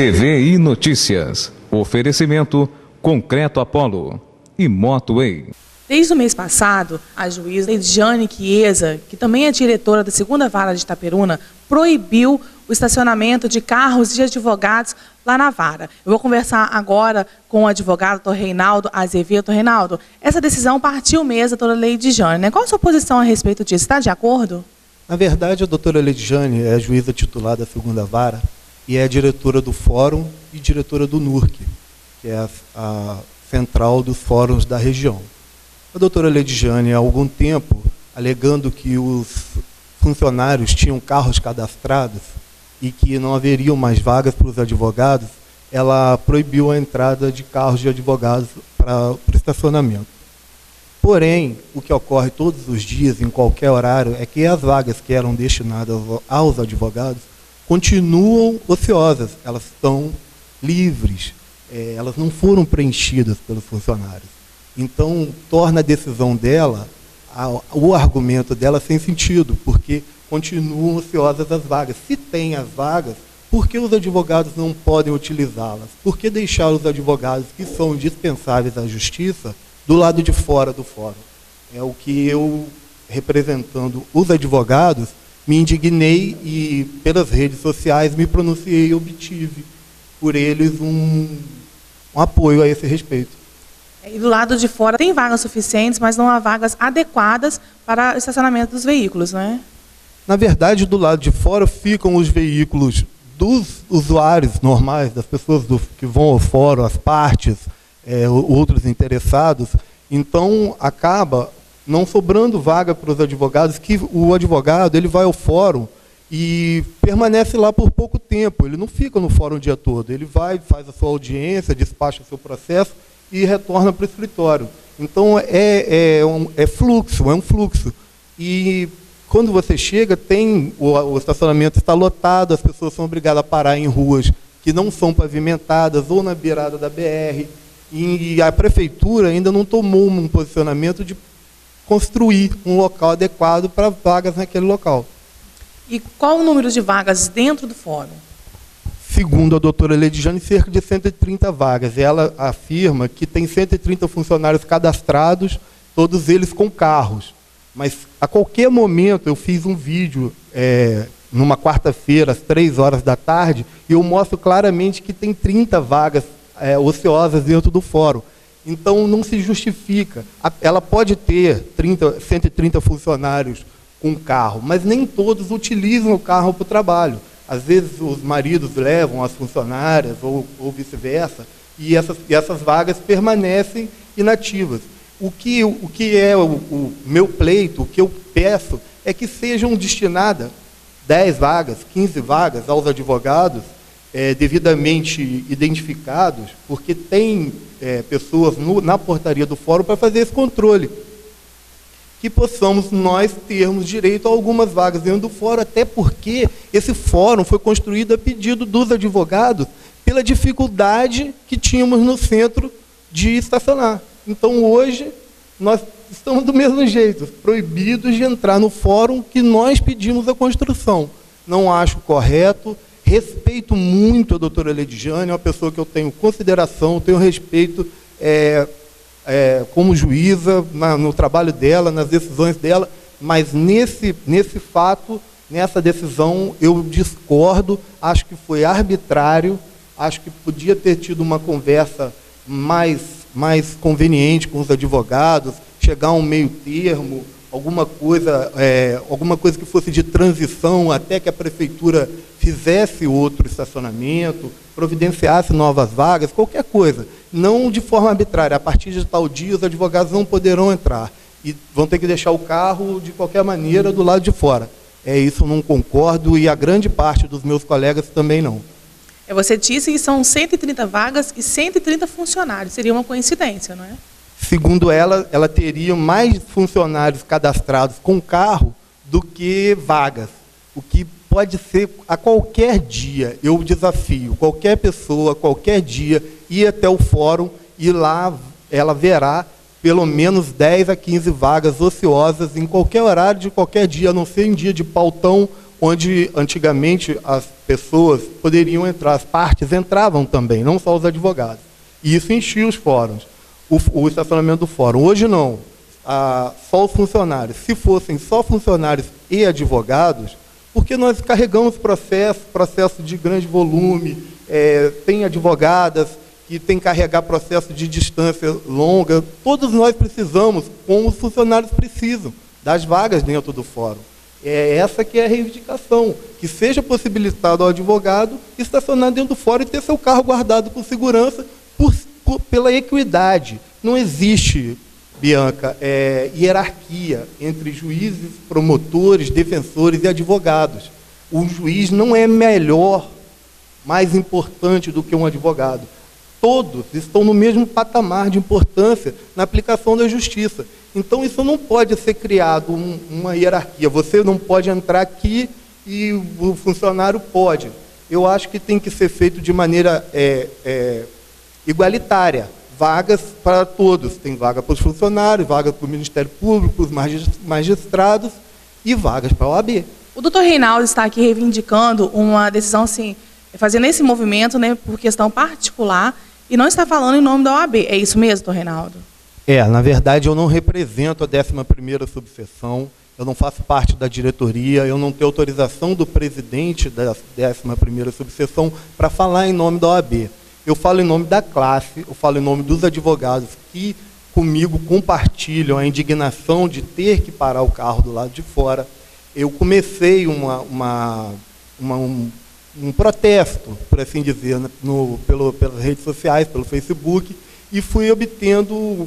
TVI Notícias. Oferecimento Concreto Apollo e Motoway. Desde o mês passado, a juíza Ediane Chiesa, que também é diretora da 2ª Vara de Itaperuna, proibiu o estacionamento de carros de advogados lá na vara. Eu vou conversar agora com o advogado Dr. Reinaldo Azevedo. Reinaldo, essa decisão partiu mesmo da doutora Ediane, né? Qual a sua posição a respeito disso? Está de acordo? Na verdade, a doutora Ediane é a juíza titular da 2ª Vara e é a diretora do Fórum e diretora do NURC, que é a central dos fóruns da região. A doutora Ediane, há algum tempo, alegando que os funcionários tinham carros cadastrados e que não haveriam mais vagas para os advogados, ela proibiu a entrada de carros de advogados para o estacionamento. Porém, o que ocorre todos os dias, em qualquer horário, é que as vagas que eram destinadas aos advogados continuam ociosas, elas estão livres, elas não foram preenchidas pelos funcionários. Então, torna a decisão dela, o argumento dela sem sentido, porque continuam ociosas as vagas. Se tem as vagas, por que os advogados não podem utilizá-las? Por que deixar os advogados que são indispensáveis à justiça do lado de fora do fórum? É o que eu, representando os advogados, me indignei e, pelas redes sociais, me pronunciei e obtive por eles um apoio a esse respeito. E do lado de fora tem vagas suficientes, mas não há vagas adequadas para o estacionamento dos veículos, não é? Na verdade, do lado de fora ficam os veículos dos usuários normais, das pessoas que vão ao fórum, as partes, outros interessados. Então, acaba não sobrando vaga para os advogados, que o advogado ele vai ao fórum e permanece lá por pouco tempo. Ele não fica no fórum o dia todo. Ele vai, faz a sua audiência, despacha o seu processo e retorna para o escritório. Então, é um fluxo. E quando você chega, o estacionamento está lotado, as pessoas são obrigadas a parar em ruas que não são pavimentadas ou na beirada da BR. E a prefeitura ainda não tomou um posicionamento de construir um local adequado para vagas naquele local. E qual o número de vagas dentro do fórum? Segundo a doutora Ediane, cerca de 130 vagas. Ela afirma que tem 130 funcionários cadastrados, todos eles com carros. Mas, a qualquer momento, eu fiz um vídeo, numa quarta-feira, às 3 horas da tarde, e eu mostro claramente que tem 30 vagas ociosas dentro do fórum. Então, não se justifica. Ela pode ter 130 funcionários com carro, mas nem todos utilizam o carro para o trabalho. Às vezes, os maridos levam as funcionárias, ou vice-versa, e essas vagas permanecem inativas. O que é o meu pleito, o que eu peço, é que sejam destinadas 10 vagas, 15 vagas aos advogados, devidamente identificados, porque tem pessoas na portaria do fórum para fazer esse controle. Que possamos nós termos direito a algumas vagas dentro do fórum, até porque esse fórum foi construído a pedido dos advogados pela dificuldade que tínhamos no centro de estacionar. Então, hoje, nós estamos do mesmo jeito, proibidos de entrar no fórum que nós pedimos a construção. Não acho correto, respeito muito a doutora Ediane, é uma pessoa que eu tenho consideração, tenho respeito como juíza, no trabalho dela, nas decisões dela, mas nesse fato, nessa decisão, eu discordo, acho que foi arbitrário, acho que podia ter tido uma conversa mais conveniente com os advogados, chegar a um meio termo, alguma coisa que fosse de transição até que a prefeitura fizesse outro estacionamento, providenciasse novas vagas, qualquer coisa. Não de forma arbitrária. A partir de tal dia, os advogados não poderão entrar e vão ter que deixar o carro, de qualquer maneira, do lado de fora. Isso eu não concordo e a grande parte dos meus colegas também não. Você disse que são 130 vagas e 130 funcionários. Seria uma coincidência, não é? Segundo ela teria mais funcionários cadastrados com carro do que vagas. O que pode ser a qualquer dia. Eu desafio qualquer pessoa, qualquer dia, ir até o fórum e lá ela verá pelo menos 10 a 15 vagas ociosas em qualquer horário de qualquer dia, a não ser em dia de pautão onde antigamente as pessoas poderiam entrar, as partes entravam também, não só os advogados. E isso enchia os fóruns, o estacionamento do fórum. Hoje não, só os funcionários. Se fossem só funcionários e advogados, porque nós carregamos processo de grande volume, tem advogadas que têm que carregar processo de distância longa, todos nós precisamos, como os funcionários precisam, das vagas dentro do fórum. É essa que é a reivindicação, que seja possibilitado ao advogado estacionar dentro do fórum e ter seu carro guardado por segurança, pela equidade. Não existe, Bianca, hierarquia entre juízes, promotores, defensores e advogados. O juiz não é melhor, mais importante do que um advogado. Todos estão no mesmo patamar de importância na aplicação da justiça. Então, isso não pode ser criado uma hierarquia. Você não pode entrar aqui e o funcionário pode. Eu acho que tem que ser feito de maneira igualitária. Vagas para todos. Tem vaga para os funcionários, vaga para o Ministério Público, os magistrados e vagas para a OAB. O doutor Reinaldo está aqui reivindicando uma decisão, assim, fazendo esse movimento, né, por questão particular, e não está falando em nome da OAB. É isso mesmo, doutor Reinaldo? Na verdade, eu não represento a 11ª subseção, eu não faço parte da diretoria, eu não tenho autorização do presidente da 11ª subseção para falar em nome da OAB. Eu falo em nome da classe, eu falo em nome dos advogados que comigo compartilham a indignação de ter que parar o carro do lado de fora. Eu comecei um protesto, por assim dizer, pelas redes sociais, pelo Facebook, e fui obtendo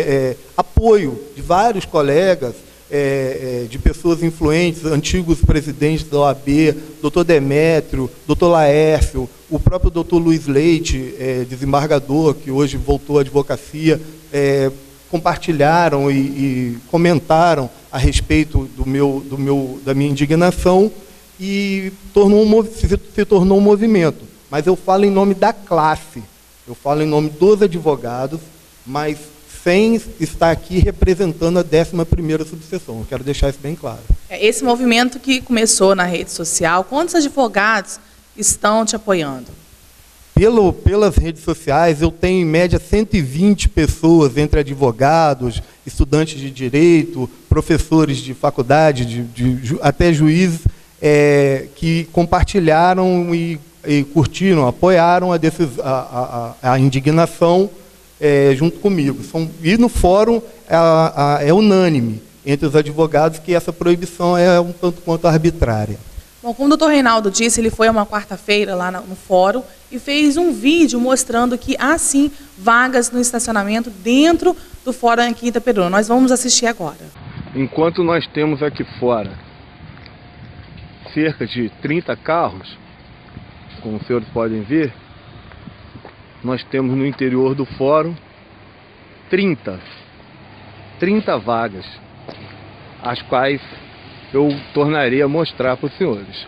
apoio de vários colegas, de pessoas influentes, antigos presidentes da OAB, doutor Demétrio, doutor Laércio, o próprio doutor Luiz Leite, desembargador, que hoje voltou à advocacia, compartilharam e comentaram a respeito da minha indignação e se tornou um movimento. Mas eu falo em nome da classe, eu falo em nome dos advogados, mas sem estar aqui representando a 11ª subseção. Eu quero deixar isso bem claro. Esse movimento que começou na rede social, quantos advogados estão te apoiando? Pelas redes sociais, eu tenho em média 120 pessoas, entre advogados, estudantes de direito, professores de faculdade, até juízes, que compartilharam e curtiram, apoiaram a indignação junto comigo. E no fórum é unânime entre os advogados que essa proibição é um tanto quanto arbitrária. Bom, como o doutor Reinaldo disse, ele foi a uma quarta-feira lá no fórum e fez um vídeo mostrando que há sim vagas no estacionamento dentro do fórum aqui em Itaperuna. Nós vamos assistir agora. Enquanto nós temos aqui fora cerca de 30 carros, como os senhores podem ver, nós temos no interior do fórum 30 vagas, as quais eu tornarei a mostrar para os senhores.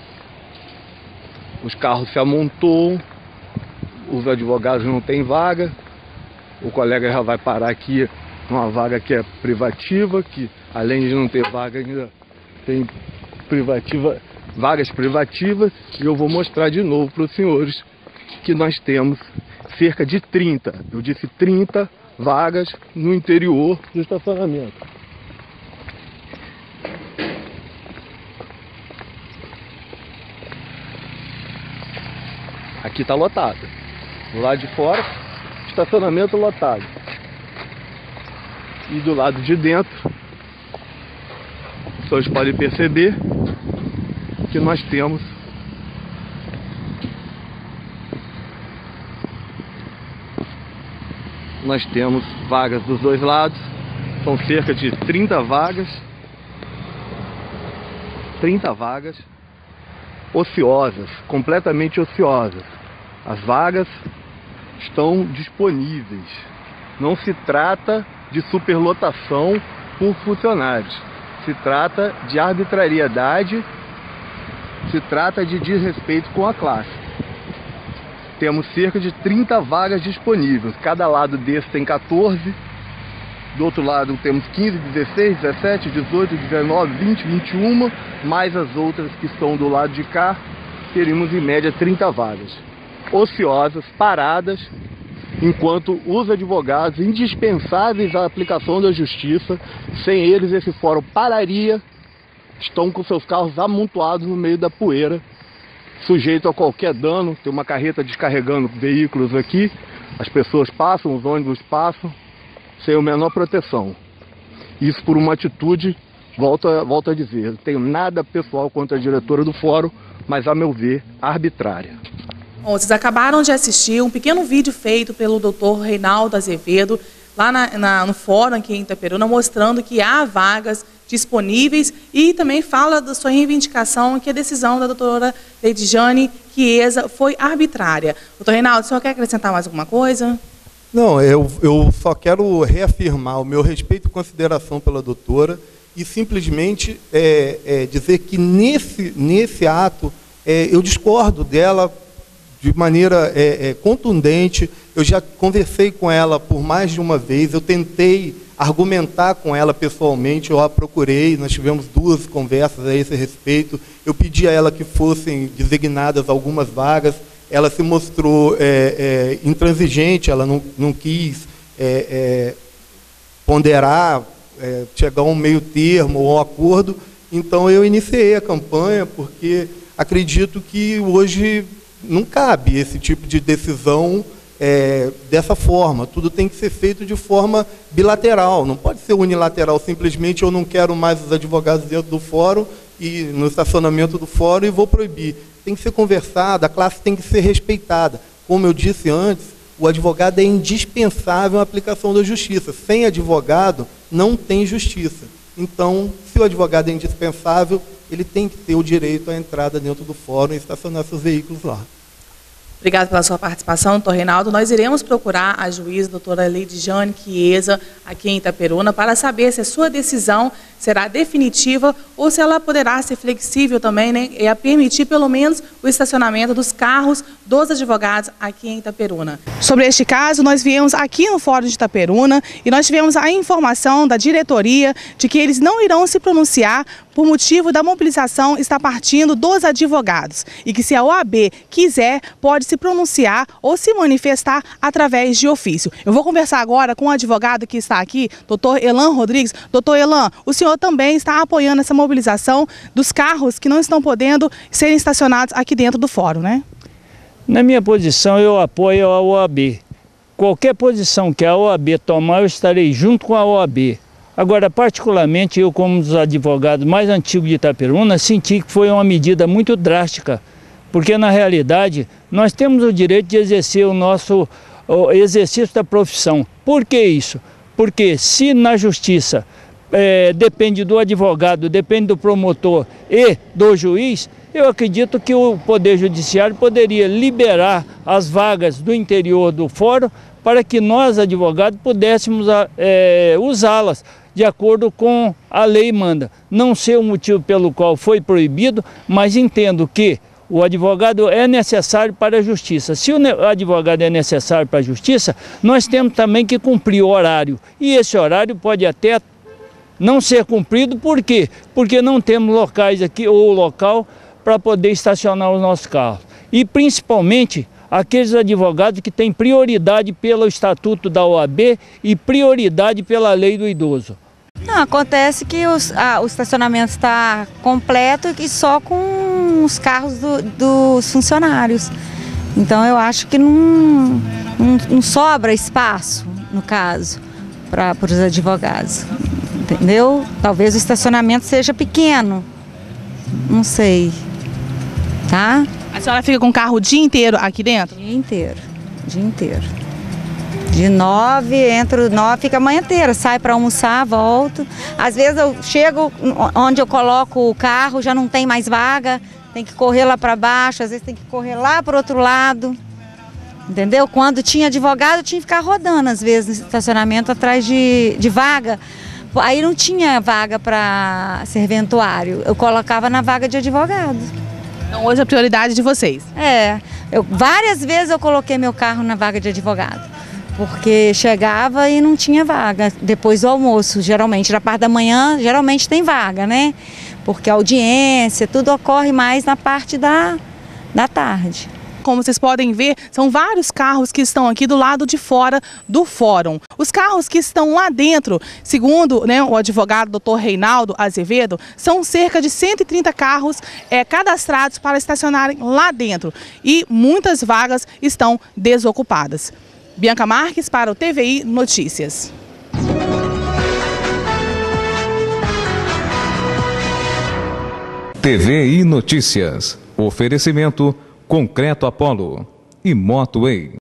Os carros se amontoam, os advogados não têm vaga, o colega já vai parar aqui numa vaga que é privativa, que além de não ter vaga ainda tem vagas privativas, e eu vou mostrar de novo para os senhores que nós temos cerca de 30, eu disse 30 vagas no interior do estacionamento. Aqui está lotado, do lado de fora, estacionamento lotado, e do lado de dentro, os senhores podem perceber que nós temos vagas dos dois lados, são cerca de 30 vagas ociosas, completamente ociosas. As vagas estão disponíveis. Não se trata de superlotação por funcionários, se trata de arbitrariedade, se trata de desrespeito com a classe. Temos cerca de 30 vagas disponíveis, cada lado desse tem 14, Do outro lado temos 15, 16, 17, 18, 19, 20, 21, mais as outras que estão do lado de cá, teríamos em média 30 vagas ociosas, paradas, enquanto os advogados indispensáveis à aplicação da justiça, sem eles esse fórum pararia, estão com seus carros amontoados no meio da poeira, sujeito a qualquer dano. Tem uma carreta descarregando veículos aqui, as pessoas passam, os ônibus passam, sem a menor proteção. Isso por uma atitude, volto a dizer, não tenho nada pessoal contra a diretora do fórum, mas a meu ver, arbitrária. Bom, vocês acabaram de assistir um pequeno vídeo feito pelo Dr. Reinaldo Azevedo, lá no fórum aqui em Itaperuna, mostrando que há vagas disponíveis e também fala da sua reivindicação, que a decisão da doutora Leidiane Chiesa foi arbitrária. Doutor Reinaldo, o senhor quer acrescentar mais alguma coisa? Não, eu só quero reafirmar o meu respeito e consideração pela doutora e simplesmente dizer que nesse ato eu discordo dela de maneira contundente. Eu já conversei com ela por mais de uma vez, eu tentei argumentar com ela pessoalmente, eu a procurei, nós tivemos 2 conversas a esse respeito, eu pedi a ela que fossem designadas algumas vagas, ela se mostrou intransigente, ela não quis ponderar, chegar a um meio termo ou a um acordo, então eu iniciei a campanha, porque acredito que hoje não cabe esse tipo de decisão dessa forma. Tudo tem que ser feito de forma bilateral, não pode ser unilateral, simplesmente eu não quero mais os advogados dentro do fórum e no estacionamento do fórum e vou proibir. Tem que ser conversado, a classe tem que ser respeitada. Como eu disse antes, o advogado é indispensável na aplicação da justiça. Sem advogado, não tem justiça. Então, se o advogado é indispensável, ele tem que ter o direito à entrada dentro do fórum e estacionar seus veículos lá. Obrigada pela sua participação, doutor Reinaldo. Nós iremos procurar a juíza, doutora Leidiane Chiesa, aqui em Itaperuna, para saber se a sua decisão será definitiva ou se ela poderá ser flexível também, né, e a permitir pelo menos o estacionamento dos carros dos advogados aqui em Itaperuna. Sobre este caso, nós viemos aqui no Fórum de Itaperuna e nós tivemos a informação da diretoria de que eles não irão se pronunciar por motivo da mobilização estar partindo dos advogados e que se a OAB quiser, pode se pronunciar ou se manifestar através de ofício. Eu vou conversar agora com o advogado que está aqui, doutor Elan Rodrigues. Doutor Elan, o senhor também está apoiando essa mobilização dos carros que não estão podendo serem estacionados aqui dentro do fórum, né? Na minha posição, eu apoio a OAB. Qualquer posição que a OAB tomar, eu estarei junto com a OAB. Agora, particularmente, eu como um dos advogados mais antigos de Itaperuna, senti que foi uma medida muito drástica, porque na realidade nós temos o direito de exercer o exercício da profissão. Por que isso? Porque se na justiça depende do advogado, depende do promotor e do juiz, eu acredito que o Poder Judiciário poderia liberar as vagas do interior do fórum para que nós, advogados, pudéssemos usá-las de acordo com a lei manda. Não sei o motivo pelo qual foi proibido, mas entendo que o advogado é necessário para a justiça. Se o advogado é necessário para a justiça, nós temos também que cumprir o horário. E esse horário pode até não ser cumprido, por quê? Porque não temos locais aqui, ou local, para poder estacionar os nossos carros. E principalmente aqueles advogados que têm prioridade pelo Estatuto da OAB e prioridade pela Lei do Idoso. Não, acontece que o estacionamento está completo e só com os carros dos funcionários. Então eu acho que não sobra espaço, no caso, para os advogados. Entendeu? Talvez o estacionamento seja pequeno, não sei, tá? A senhora fica com o carro o dia inteiro aqui dentro? Dia inteiro, dia inteiro. De 9, entro 9, fica a manhã inteira, sai para almoçar, volto. Às vezes eu chego onde eu coloco o carro, já não tem mais vaga, tem que correr lá para baixo, às vezes tem que correr lá para o outro lado. Entendeu? Quando tinha advogado, tinha que ficar rodando, às vezes, no estacionamento atrás de vaga. Aí não tinha vaga para serventuário, eu colocava na vaga de advogado. Então hoje é a prioridade de vocês? Várias vezes eu coloquei meu carro na vaga de advogado. porque chegava e não tinha vaga depois do almoço. Geralmente, na parte da manhã, geralmente tem vaga, né? Porque a audiência, tudo ocorre mais na parte da tarde. Como vocês podem ver, são vários carros que estão aqui do lado de fora do fórum. Os carros que estão lá dentro, segundo, né, o advogado Dr. Reinaldo Azevedo, são cerca de 130 carros cadastrados para estacionarem lá dentro. E muitas vagas estão desocupadas. Bianca Marques para o TVI Notícias. TVI Notícias. Oferecimento Concreto Apollo e Moto Way.